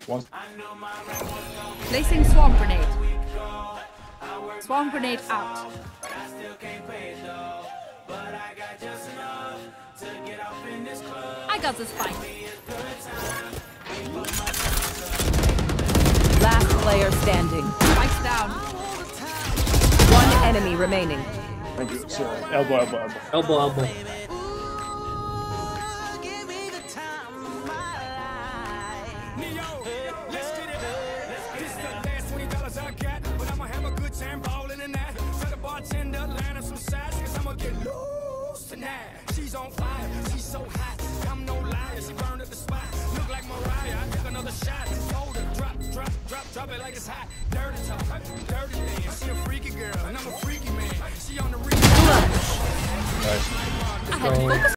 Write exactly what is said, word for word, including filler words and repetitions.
One. Placing swarm grenade. Swarm grenade out. I got this fight. Last player standing. Spikes down. One enemy remaining. Thank you. So, elbow, elbow, elbow. Elbow, elbow. She's on fire, she's so hot. I'm no liar, she burned at the spot. Look like Mariah, I took another shot. Hold her, drop, drop, drop, drop it like it's hot. Dirty talk, dirty dance. She a freaky girl, and I'm a freaky man. She on the reach. Nice. I had to focus.